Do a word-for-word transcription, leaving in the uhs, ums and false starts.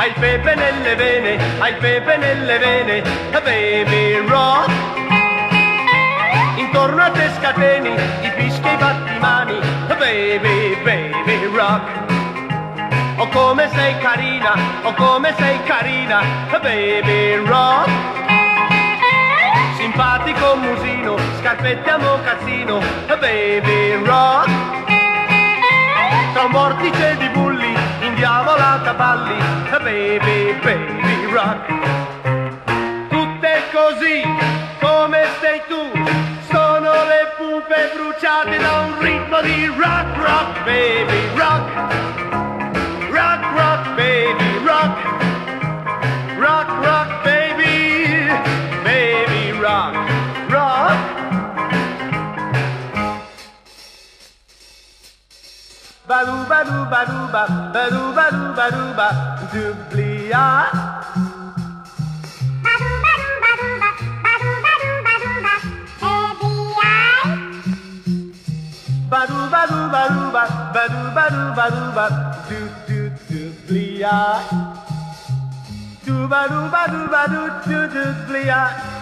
hai il pepe nelle vene, hai il pepe nelle vene, baby rock. Intorno a te scateni i fischi e i battimani, baby, baby rock. Oh come sei carina, oh come sei carina, baby rock. Simpatico musino, scarpette a mocazzino, baby rock. Tra un vortice di bulli, indiavolata balli, baby, baby rock. Tutte così come sei tu, sono le pupe bruciate da un ritmo di rock, rock, baby rock. Rock, rock, baby rock. Rock, rock, baby, baby rock, rock. Badu badu badu ba, badu badu badu ba, dublia. Badu badu badu ba, badu badu badu ba, Badu badu badu ba, badu badu badu ba, du du dublia. Du badu badu badu du dublia.